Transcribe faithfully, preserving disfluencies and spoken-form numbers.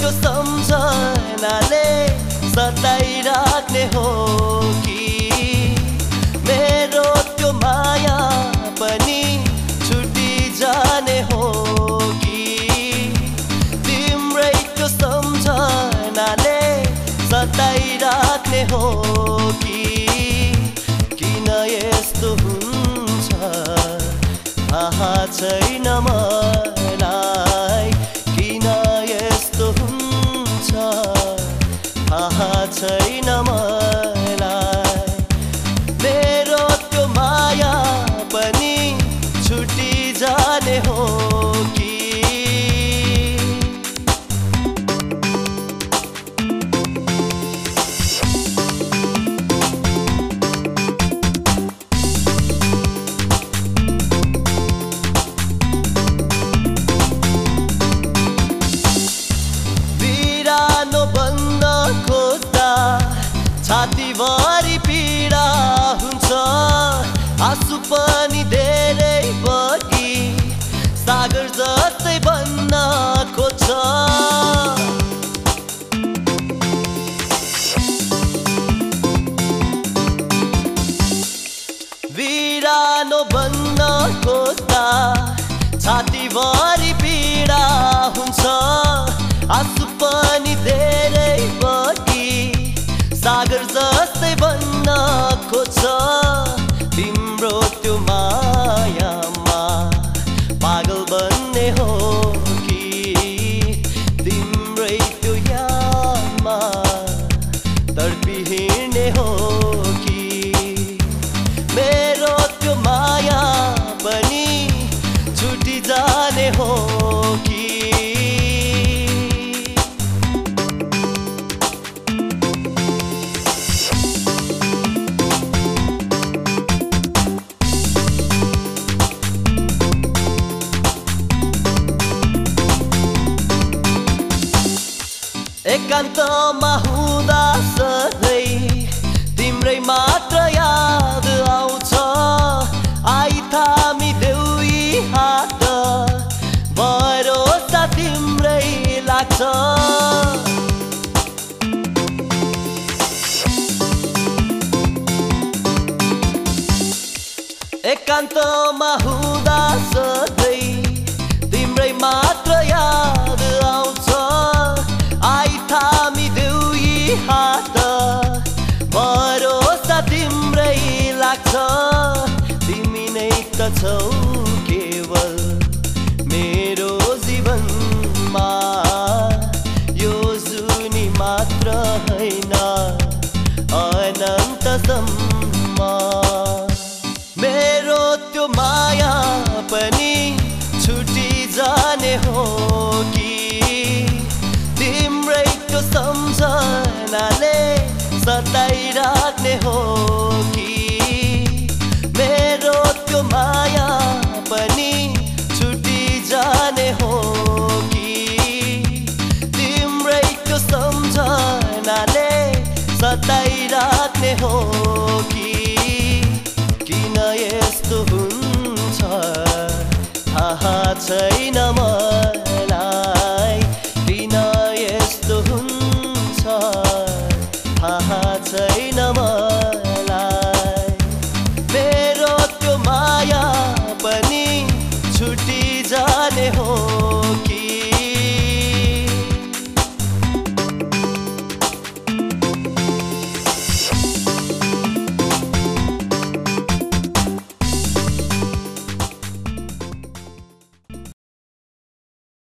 तिम्रैको सम्झनाले सताइराख्ने हो कि मेरो त्यो माया पनि छुटी जाने हो कि तिम्रैको सम्झनाले सताइराख्ने हो कि किन यस्तो हुन्छ थाहा छैन मलाई किन यस्तो हुन्छ थाहा छैन मलाई मेरो त्यो माया पनि छुटी जाने हो कि छातीभरि पीडा हुन्छ आँसु पनि धेरै बगी सागर जस्तै बन्न खोज्छ बिरानो बन्न खोज्दा छातीभरि पीडा हुन्छ आँसु पनि धेरै बगी सागर जस्तै बन्न खोज्छ तिम्रो त्यो मायामा पागल बन्ने हो कि तिम्रै त्यो यादमा तडपी हिँड्ने हो कि मेरो त्यो माया पनि छुटी जाने हो कि एकान्तमा हुँदा सधैँ तिम्रै मात्र याद आउँछ आई थामिदेऊ यी हात भरोसा तिम्रै लाग्छ एकान्तमा हुँदा सधैँ तिम्रै मात्र याद आउँछ थामिदेऊ यी हात भरोसा तिम्रै लाग्छ तिमी नै त छौ केवल मेरो जीवनमा यो जुनी मात्र होइन अनन्तसम्म मेरो त्यो माया पनि छुटी जाने हो कि तिम्रैको सम्झनाले